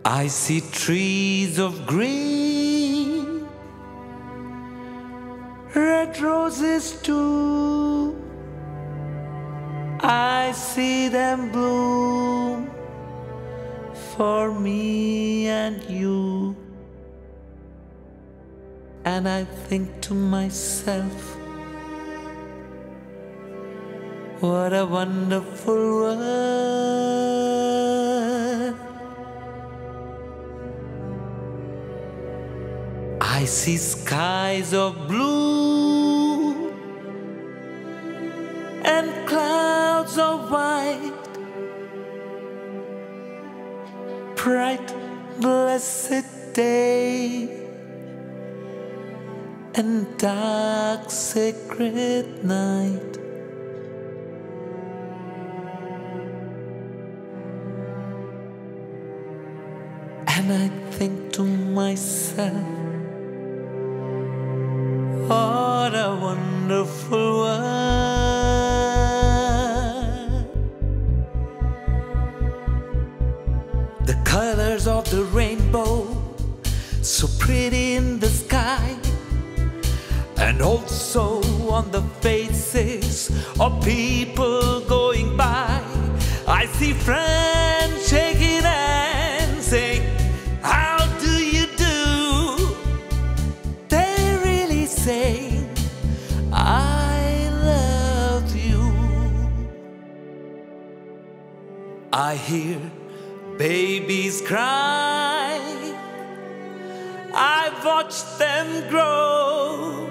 I see trees of green, red roses too. I see them bloom for me and you. And I think to myself, what a wonderful world. I see skies of blue and clouds of white, bright, blessed day and dark, sacred night. And I think to myself, what a wonderful world. The colors of the rainbow, so pretty in the sky, and also on the faces of people going by. I see friends shaking hands, saying, how do you do? They really say, I love you. I hear babies cry, I watch them grow.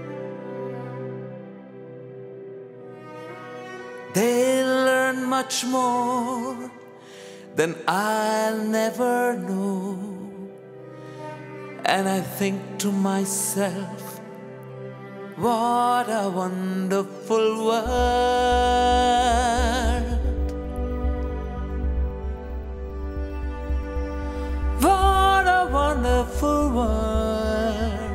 They learn much more than I'll never know. And I think to myself, what a wonderful world. What a wonderful world.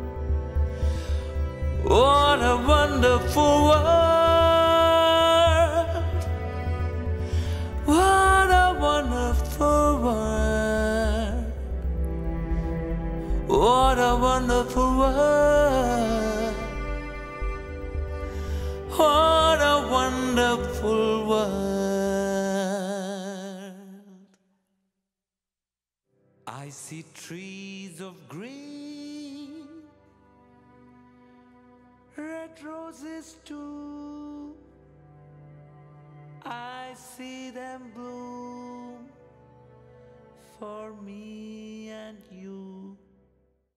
What a wonderful world. What a wonderful world. What a wonderful world. What a wonderful world. I see trees of green, red roses too. I see them bloom for me and you.